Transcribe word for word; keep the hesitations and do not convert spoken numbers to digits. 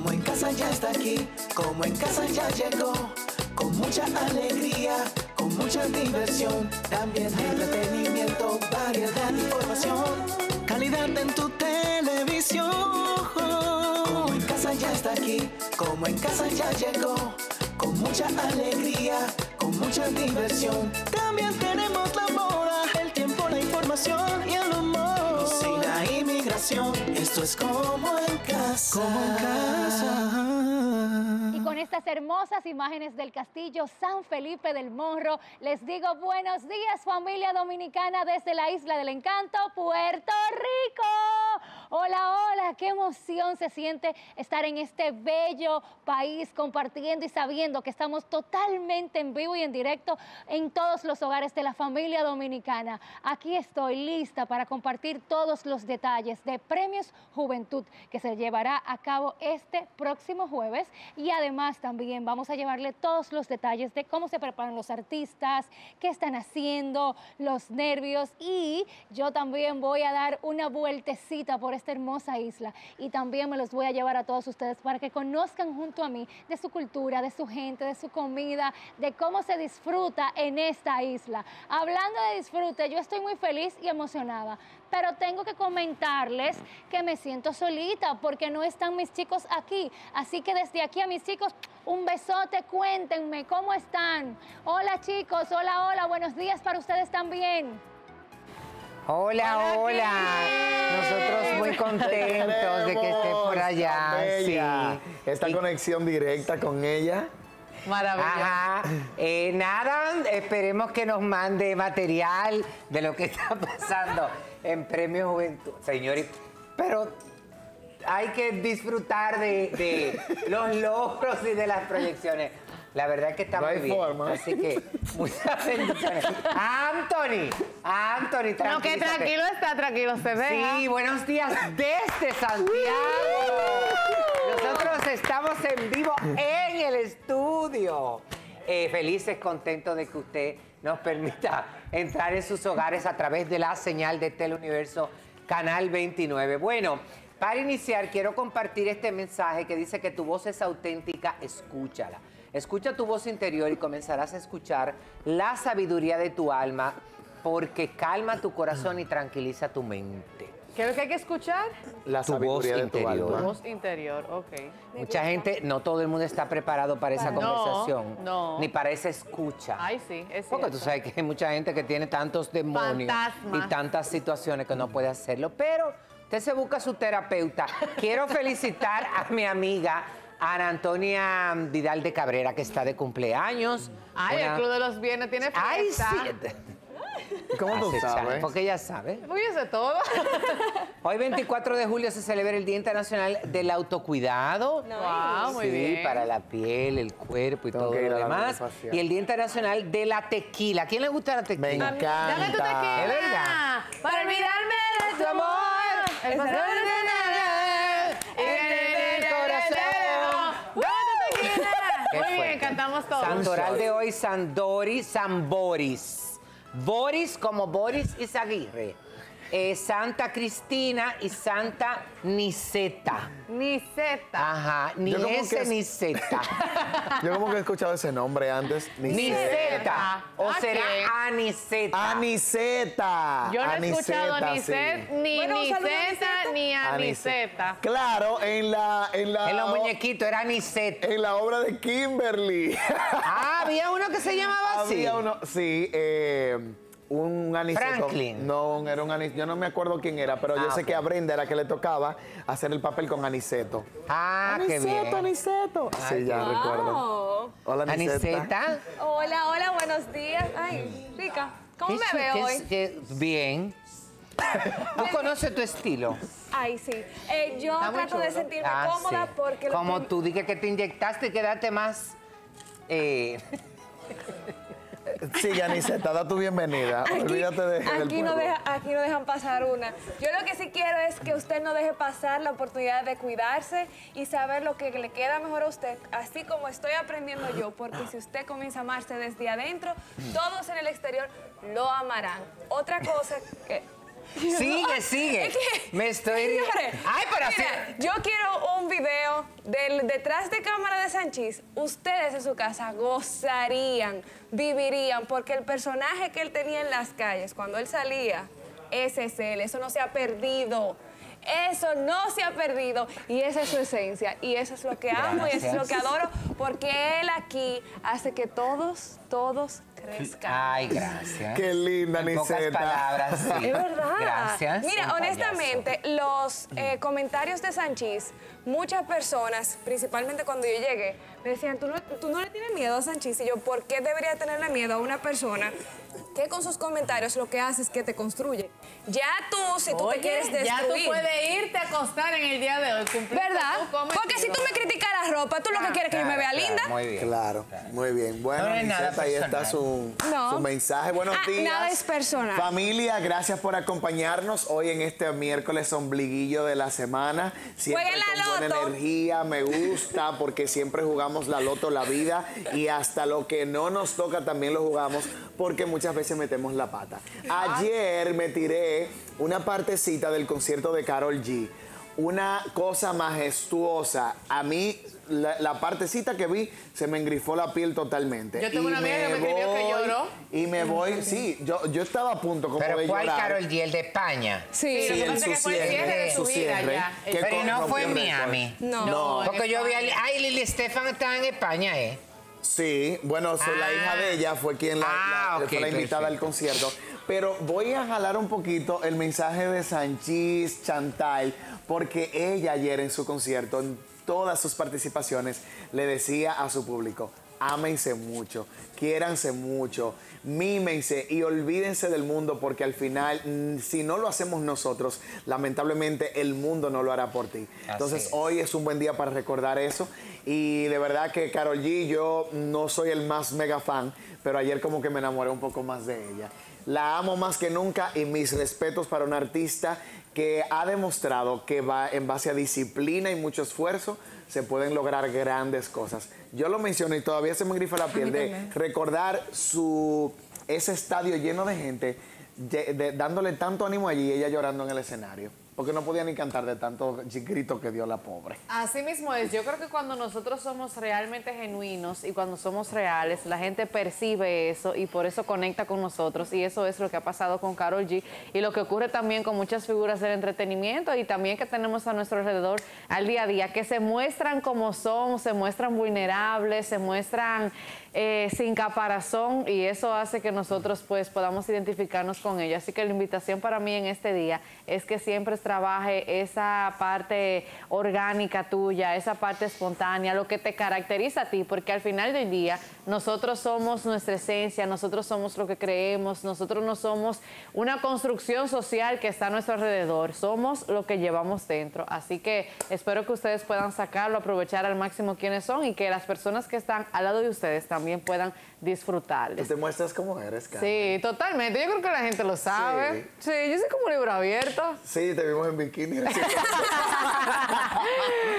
Como en casa ya está aquí, como en casa ya llegó, con mucha alegría, con mucha diversión, también entretenimiento, variedad de información, calidad en tu televisión. Como en casa ya está aquí, como en casa ya llegó, con mucha alegría, con mucha diversión, también tenemos la moda, el tiempo, la información y el humor. Cocina, inmigración, esto es como en casa. Como en casa. Y con estas hermosas imágenes del castillo San Felipe del Morro, les digo buenos días, familia dominicana, desde la Isla del Encanto, Puerto Rico. Hola, hola, qué emoción se siente estar en este bello país compartiendo y sabiendo que estamos totalmente en vivo y en directo en todos los hogares de la familia dominicana. Aquí estoy lista para compartir todos los detalles de Premios Juventud que se llevará a cabo este próximo jueves, y además también vamos a llevarle todos los detalles de cómo se preparan los artistas, qué están haciendo, los nervios, y yo también voy a dar una vueltecita por esta hermosa isla y también me los voy a llevar a todos ustedes para que conozcan junto a mí de su cultura, de su gente, de su comida, de cómo se disfruta en esta isla. Hablando de disfrute, yo estoy muy feliz y emocionada, pero tengo que comentarles que me siento solita porque no están mis chicos aquí, así que desde aquí a mis chicos, un besote, cuéntenme cómo están. Hola chicos, hola, hola, buenos días para ustedes también. Hola, hola. hola. Nosotros muy contentos de que esté por allá. Sí. Esta y... conexión directa con ella. Maravilloso. Eh, nada, esperemos que nos mande material de lo que está pasando en Premio Juventud. Señores, pero hay que disfrutar de, de los logros y de las proyecciones. La verdad es que está no muy bien. Forma. Así que muchas bendiciones. Anthony, Anthony, tranquilo. No, que tranquilo está, tranquilo se ve. Sí, buenos días desde Santiago. Nosotros estamos en vivo en el estudio. Eh, felices, contentos de que usted nos permita entrar en sus hogares a través de la señal de Teleuniverso Canal veintinueve. Bueno, para iniciar quiero compartir este mensaje que dice que tu voz es auténtica, escúchala. Escucha tu voz interior y comenzarás a escuchar la sabiduría de tu alma, porque calma tu corazón y tranquiliza tu mente. ¿Qué es lo que hay que escuchar? La tu voz de interior. Tu, tu voz interior, ok. Mucha gente, no todo el mundo está preparado para esa no, conversación, no. ni para esa escucha. Ay, sí, es Porque cierto. tú sabes que hay mucha gente que tiene tantos demonios Fantasmas. y tantas situaciones que no puede hacerlo, pero usted se busca su terapeuta. Quiero felicitar a mi amiga Ana Antonia Vidal de Cabrera, que está de cumpleaños. Ay, Una... el Club de los Viernes tiene fiesta. Ay, sí. ¿Cómo tú sabes? Porque ella sabe. Pues yo sé todo. Hoy, veinticuatro de julio, se celebra el Día Internacional del Autocuidado. No. Wow, muy sí, bien. para la piel, el cuerpo y Tengo todo lo demás. facial. Y el Día Internacional de la Tequila. ¿A quién le gusta la tequila? Me encanta. Dame tu tequila. ¿Es verdad? Para olvidarme de tu amor. El pasado de nada. En el corazón. Dame tu tequila. Muy bien, cantamos todos. Santoral de hoy, Sandori, San Boris. Boris como Boris Izaguirre. Eh, Santa Cristina y Santa Niceta. Niceta. Ajá, ni Yo como ese que- ni Zeta. Yo como que he escuchado ese nombre antes. Niceta. O ¿A será qué? Aniceta. Aniceta. Yo no he escuchado Aniceta, ni sí. Set, ni Bueno, un saludo a Niceta, Niceta. ni a Aniceta. Niceta. Claro, en la, en la, En los muñequitos era Aniceta. en la obra de Kimberly. Ah, había uno que se llamaba así. Había uno, sí, eh, un aniceto. Franklin. No, era un aniceto. Yo no me acuerdo quién era, pero yo Ah, sé ok. que a Brenda era que le tocaba hacer el papel con aniceto. Ah, qué Aniceto, bien. aniceto. Sí, ya recuerdo. Oh. Hola, Aniceta. Aniceta. Hola, hola, buenos días. Ay, rica. ¿Cómo ¿Qué me chu- veo qué hoy? es- qué- Bien. ¿Tú conoces tu estilo? Ay, sí. Eh, yo Está muy trato de chulo. sentirme Ah, cómoda sí. porque... lo Como prim- tú, dije que te inyectaste, quédate más... Eh, Sigue, Aniceta, da tu bienvenida. Aquí, Olvídate de, del aquí, no pueblo. deja- aquí no dejan pasar una. Yo lo que sí quiero es que usted no deje pasar la oportunidad de cuidarse y saber lo que le queda mejor a usted, así como estoy aprendiendo yo, porque si usted comienza a amarse desde adentro, todos en el exterior lo amarán. Otra cosa que... sigue, sigue. Es que, Me estoy... señores, Ay, pero así... mira, yo quiero un video del detrás de cámara de Sanchís, ustedes en su casa gozarían, vivirían, porque el personaje que él tenía en las calles, cuando él salía, ese es él, eso no se ha perdido. Eso no se ha perdido y esa es su esencia y eso es lo que amo Gracias. y eso es lo que adoro porque él aquí hace que todos, todos crezcan. Ay, gracias. Qué linda, en pocas Niceta. palabras, sí. Es verdad. Gracias. Mira, Un honestamente, los eh, comentarios de Sanchís, muchas personas, principalmente cuando yo llegué, me decían, ¿tú no, tú no le tienes miedo a Sanchís? Y yo, ¿por qué debería tenerle miedo a una persona que con sus comentarios lo que hace es que te construye? Ya tú, si tú Oye, te quieres destruir... ya tú puedes irte a acostar en el día de hoy. ¿Verdad? Porque si tú me criticas la ropa, tú lo que quieres es que yo me vea Claro, linda. Muy bien. Claro, muy bien. Bueno, No es nada Niceta, ahí está personal. su, No. su mensaje. Buenos Ah, días. nada es personal. Familia, gracias por acompañarnos hoy en este miércoles ombliguillo de la semana. Siempre Jueguen la con buena loto. energía, me gusta, porque siempre jugamos la loto, la vida, y hasta lo que no nos toca también lo jugamos, porque muchas veces metemos la pata. Ayer me tiré una partecita del concierto de Karol G. Una cosa majestuosa. A mí, la, la partecita que vi, se me engrifó la piel totalmente. Yo tengo Y una amiga que me escribió que voy- lloró. Y me voy, sí, yo, yo estaba a punto como Pero de ¿cuál llorar. Karol G? ¿El de España? Sí. Sí, lo que el pasa es que fue el cierre de su vida ya. que Pero con- no fue en rompió récord. Miami. No. No. Porque yo vi a... Ay, Lili Estefan está en España, ¿eh? Sí, bueno, so, la Ah. hija de ella fue quien la, Ah, la- ok, fue la invitada perfecto. al concierto. Pero voy a jalar un poquito el mensaje de Sanchís Chantal, porque ella ayer en su concierto, en todas sus participaciones, le decía a su público, ámense mucho, quiéranse mucho, mímense y olvídense del mundo, porque al final, mm, si no lo hacemos nosotros, lamentablemente el mundo no lo hará por ti. Así Entonces es. hoy es un buen día para recordar eso y de verdad que Karol G, yo no soy el más mega fan, pero ayer como que me enamoré un poco más de ella. La amo más que nunca y mis respetos para una artista que ha demostrado que va en base a disciplina y mucho esfuerzo se pueden lograr grandes cosas. Yo lo menciono y todavía se me grifa la piel de recordar su, ese estadio lleno de gente, de- de- dándole tanto ánimo allí y ella llorando en el escenario. Porque no podía ni cantar de tanto grito que dio la pobre. Así mismo es. Yo creo que cuando nosotros somos realmente genuinos y cuando somos reales, la gente percibe eso y por eso conecta con nosotros. Y eso es lo que ha pasado con Karol G y lo que ocurre también con muchas figuras del entretenimiento y también que tenemos a nuestro alrededor al día a día, que se muestran como son, se muestran vulnerables, se muestran eh, sin caparazón y eso hace que nosotros pues podamos identificarnos con ellos. Así que la invitación para mí en este día es que siempre trabaje esa parte orgánica tuya, esa parte espontánea, lo que te caracteriza a ti, porque al final del día nosotros somos nuestra esencia, nosotros somos lo que creemos, nosotros no somos una construcción social que está a nuestro alrededor, somos lo que llevamos dentro. Así que espero que ustedes puedan sacarlo, aprovechar al máximo quiénes son y que las personas que están al lado de ustedes también puedan disfrutarles. Tú te muestras como eres, Carmen. Sí, totalmente. Yo creo que la gente lo sabe. Sí, yo soy como un libro abierto. Sí, te vimos en bikini.